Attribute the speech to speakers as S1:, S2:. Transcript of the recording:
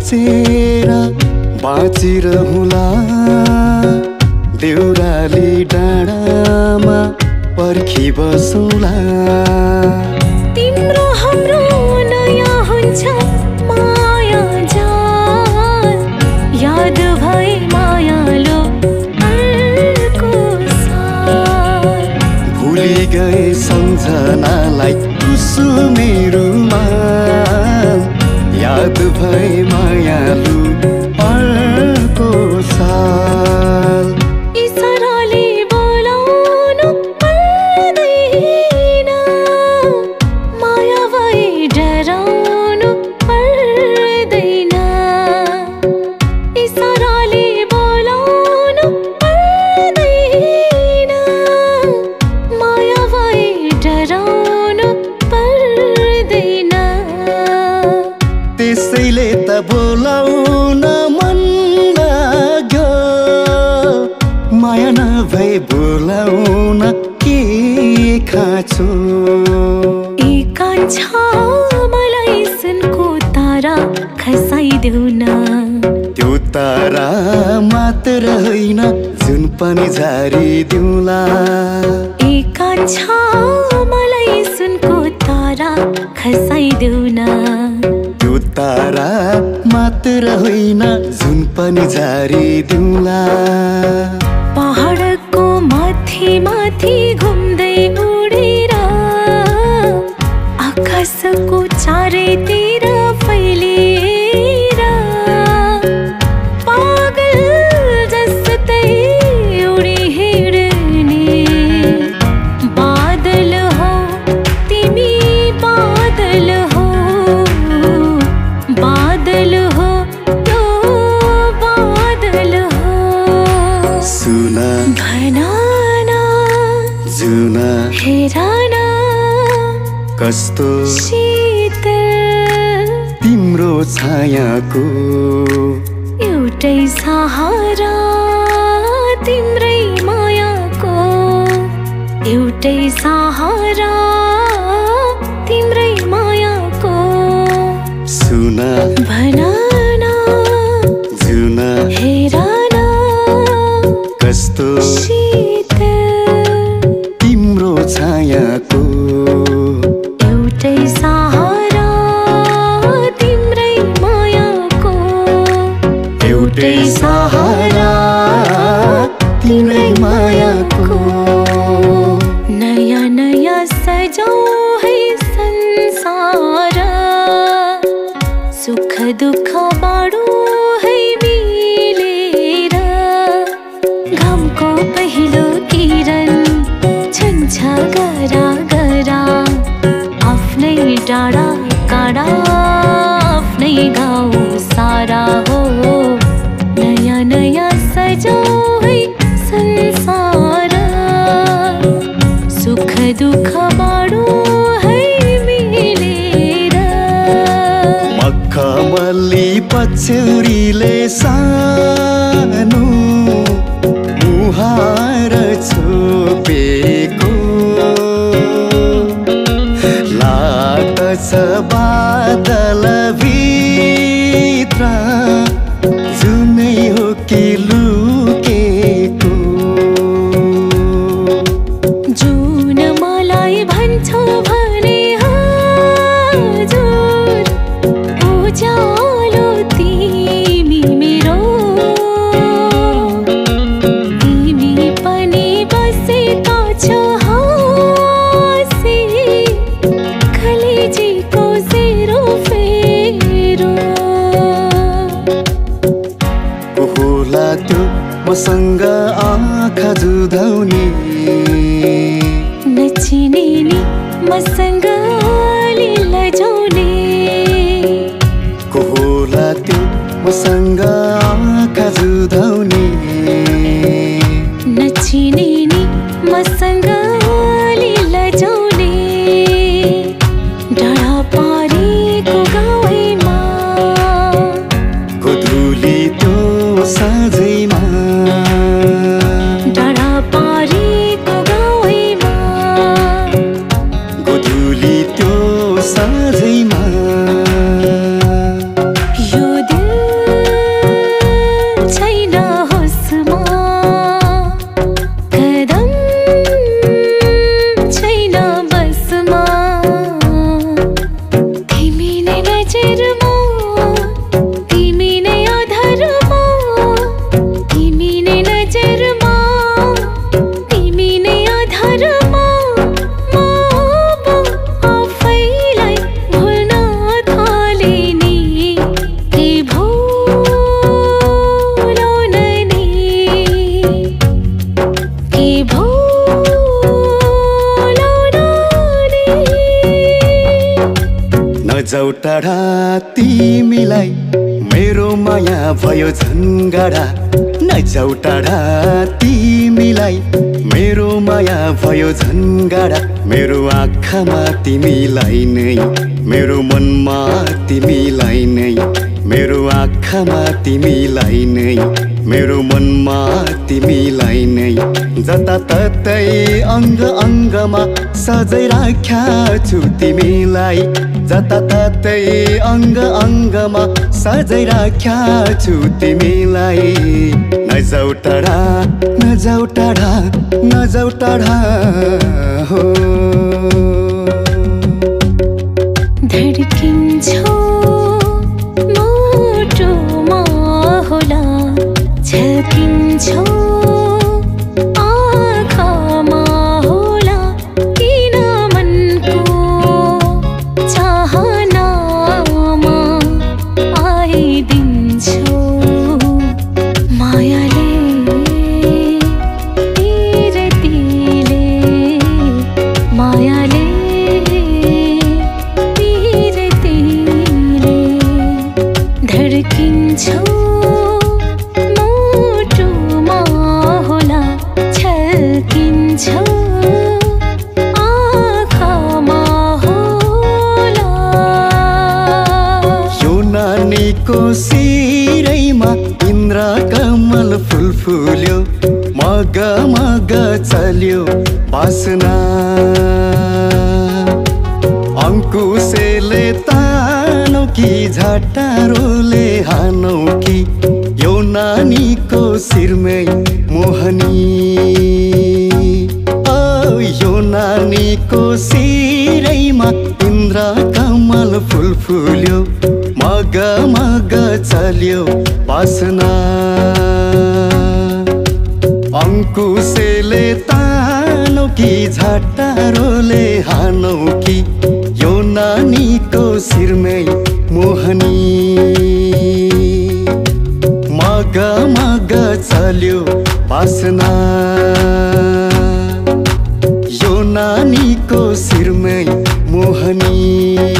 S1: बसेर बाँचिरहुला देउराली डाँडामा पर्खी बसौला
S2: तिम्रो हाम्रो नयाँ हुन्छ माया जान याद भए मायालो अर्को साल
S1: भुली गए सम्झनालाई कुसुमे रुमाल याद भए मायालु अर्को साल
S2: इसाराले बोलाउनु पर्दैन माया भए डराउनु पर्दैन इसाराले बोलाउनु पर्दैन माया भए डराउनु पर्दैन
S1: त्यसैले त बोलाउन मन लाग्यो माया नभए बोलाउन के खाँचो
S2: एकान्छा मलाई सुनको तारा खसाइदेऊ न
S1: त्यो तारा मात्र होइन जुन पनि झारिदिउँला
S2: एकान्छा मलाई सुनको तारा खसाइदेऊ न
S1: त्यो तारा मात्र होइन जुन पनि झारिदिउँला
S2: पहाडको माथि माथि घुम्दै उडेर आकाशको चारैतिर फैलिएर पागल जस्तै उडी हिँड्ने बादल हौ तिमी बादल हौ बादल हो त्यो बादल हो
S1: सुना
S2: भनाना
S1: जुना
S2: हेराना
S1: कस्तो
S2: शीतल
S1: तिम्रो छायाको
S2: एउटै सहारा तिम्रै मायाको एउटै सहारा तिम्रै मायाको
S1: सुना
S2: भनाना
S1: जुना
S2: हेराना
S1: कस्तो
S2: शीतल
S1: तिम्रो छायाको
S2: एउटै सहारा तिम्रै मायाको
S1: एउटै सहारा तिम्रै मायाको
S2: नयाँ नयाँ सजाऊ है संसार सुख दुःख बाँडू है मिलेर घामको पहिलो किरण छन्छ गरा गरा आफ्नै डाँडा काँडा आफ्नै गाउँ सारा हो नयाँ नयाँ सजाऊ है संसार सुख दुःख बाँडू है मिलेर
S1: मखमली पछौरीले सानो मुहार छोपेको लाग्दछ बादल भित्र जुनै हो कि लुकेको
S2: जुन मलाई भन्छौ भने हजुर उज्यालो तिमी मेरो तिमी पनि बसेका छौ हाँसी कलेजीको सेरो फेरो
S1: होला त्यो मसँग आँखा जुधाउने
S2: नचिने नि मसँग अलि लजाउने
S1: को होला त्यो मसँग आँखा जुधाउने
S2: नचिने नि मसँग अलि लजाउने डाँडा पारीको गाउँमा
S1: गोधुली त्यो साँझैमा
S2: डाँडा पारीको गाउँमा
S1: गोधुली त्यो साँझैमा
S2: यो दिल
S1: नजाऊ टाढा तिमीलाई मेरो माया भयो झन्गाडा नजाऊ टाढा तिमीलाई मेरो माया भयो झन्गाडा मेरो आँखामा तिमीलाई नै मेरो मनमा तिमीलाई नै मेरो आँखामा तिमीलाई नै मेरो मनमा तिमीलाई नै जताततै अङ्ग अङ्गमा सजै राख्या छु तिमीलाई जताततै अङ्ग अङ्गमा सजै राख्या छु तिमीलाई नजाऊ टाढा नजाऊ टाढा नजाऊ टाढा हो
S2: धड्किन्छौ मुटुमा होला झल्किन्छौ आँखामा होला किन मनको चाहनामा आइदिन्छौ मायाले तिरतिले मायाले धड्किन्छौ मुटुमा होला छल्किन्छौ आँखामा होला
S1: यो नानीको शिरैमा इन्द्र कमल फुल फुल्यो मग मग चल्यो बासना अंकुशेले तानौ कि झटारोले हानौ कि यो नानीको शिरमै मोहनी यो नानीको शिरैमा इन्द्र कमल फुल फुल्यो मग मग चल्यो बासना अंकुशेले तानौ कि झटारोले हानौ कि यो नानीको शिरमै मोहनी मग मग चल्यो बासना यो नानीको शिरमै मोहनी